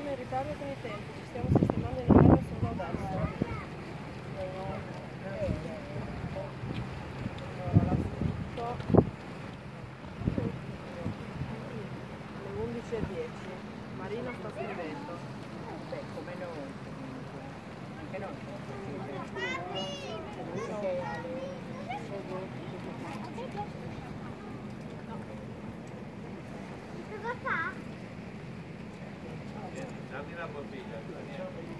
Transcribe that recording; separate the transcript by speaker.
Speaker 1: in ritardo con i tempi, ci stiamo sistemando in aria solo adesso. Allora, l'ha scritto alle 11:10. Marina sta scrivendo.
Speaker 2: Beh, come noi comunque. Anche noi.
Speaker 3: Dammi la bottiglia.